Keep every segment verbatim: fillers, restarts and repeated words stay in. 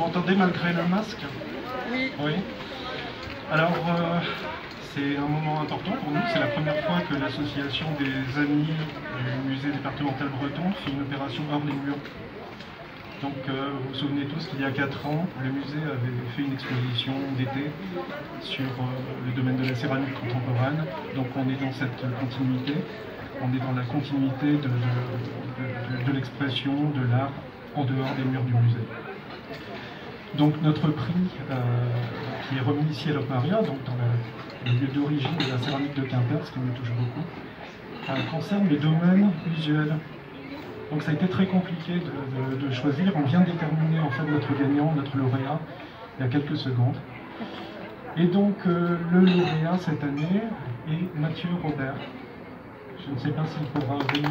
m'entendez malgré le masque? Oui. Oui. Alors, euh, c'est un moment important pour nous. C'est la première fois que l'association des amis du musée départemental breton fait une opération hors des murs. Donc, euh, vous vous souvenez tous qu'il y a quatre ans, le musée avait fait une exposition d'été sur euh, le domaine de la céramique contemporaine. Donc, on est dans cette continuité. On est dans la continuité de, de, de, de, de l'expression de l'art en dehors des murs du musée. Donc notre prix, euh, qui est remis ici à l'Opmaria, donc dans la, le lieu d'origine de la céramique de Quimper, ce qui me touche beaucoup, euh, concerne le domaine visuel. Donc ça a été très compliqué de, de, de choisir. On vient de déterminer en fait notre gagnant, notre lauréat, il y a quelques secondes. Et donc euh, le lauréat cette année est Mathieu Robert. Je ne sais pas s'il pourra venir.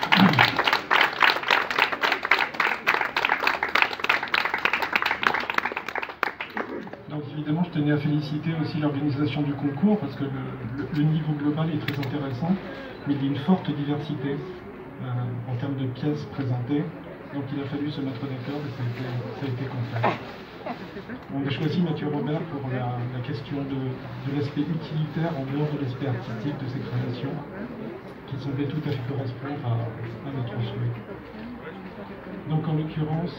Donc évidemment, je tenais à féliciter aussi l'organisation du concours parce que le, le, le niveau global est très intéressant, mais il y a une forte diversité euh, en termes de pièces présentées. Donc il a fallu se mettre d'accord et ça a été, ça a été complexe. On a choisi Mathieu Robert pour la, la question de, de l'aspect utilitaire en dehors de l'aspect artistique de ses créations, qui semblait tout à fait correspondre à, à notre souhait. Donc en l'occurrence,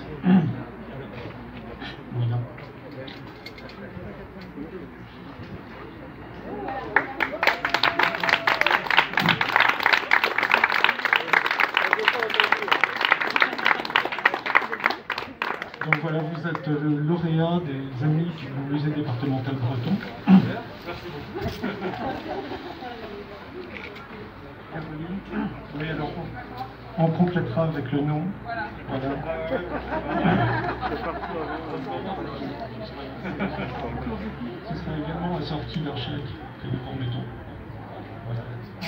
voilà. Donc voilà, vous êtes le lauréat des amis du musée départemental breton. Oui, alors on complétera avec le nom. Voilà. Ce sera également assorti d'un chèque que nous remettons. Voilà.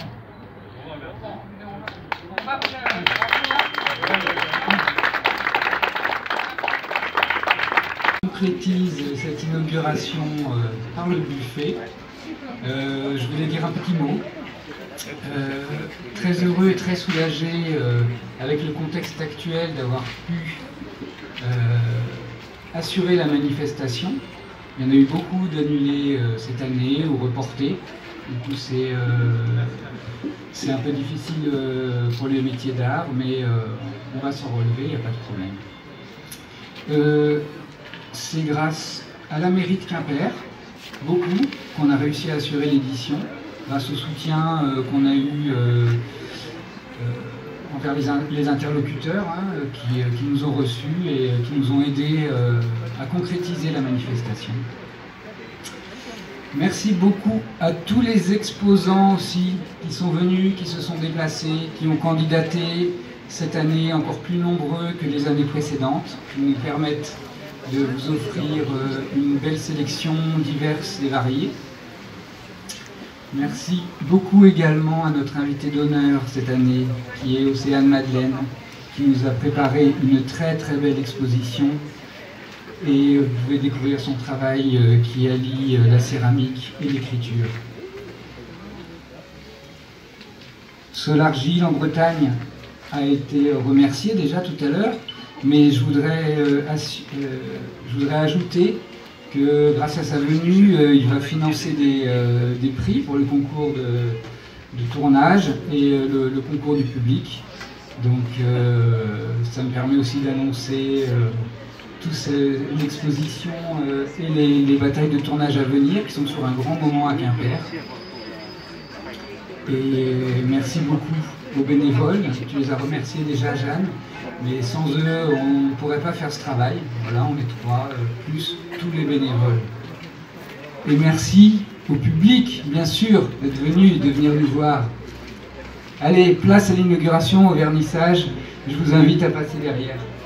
On concrétise cette inauguration euh, par le buffet. Euh, je voulais dire un petit mot. Euh, très heureux et très soulagé euh, avec le contexte actuel d'avoir pu euh, assurer la manifestation. Il y en a eu beaucoup d'annulés euh, cette année ou reportés. Du coup c'est euh, un peu difficile euh, pour les métiers d'art, mais euh, on va s'en relever, il n'y a pas de problème. Euh, c'est grâce à la mairie de Quimper, beaucoup, qu'on a réussi à assurer l'édition. Grâce au soutien euh, qu'on a eu euh, euh, envers les, in les interlocuteurs hein, qui, euh, qui nous ont reçus et euh, qui nous ont aidés euh, à concrétiser la manifestation. Merci beaucoup à tous les exposants aussi qui sont venus, qui se sont déplacés, qui ont candidaté cette année encore plus nombreux que les années précédentes, qui nous permettent de vous offrir euh, une belle sélection diverse et variée. Merci beaucoup également à notre invité d'honneur cette année, qui est Océane Madeleine, qui nous a préparé une très très belle exposition. Et vous pouvez découvrir son travail qui allie la céramique et l'écriture. Solar Gilles en Bretagne a été remercié déjà tout à l'heure, mais je voudrais, euh, euh, je voudrais ajouter que grâce à sa venue, euh, il va financer des, euh, des prix pour le concours de, de tournage et euh, le, le concours du public. Donc euh, ça me permet aussi d'annoncer euh, toute l'exposition euh, et les, les batailles de tournage à venir qui sont sur un grand moment à Quimper. Et merci beaucoup aux bénévoles, tu les as remerciés déjà Jeanne, mais sans eux on ne pourrait pas faire ce travail. Voilà, on est trois, euh, plus tous les bénévoles. Et merci au public, bien sûr, d'être venu et de venir nous voir. Allez, place à l'inauguration, au vernissage, je vous invite à passer derrière.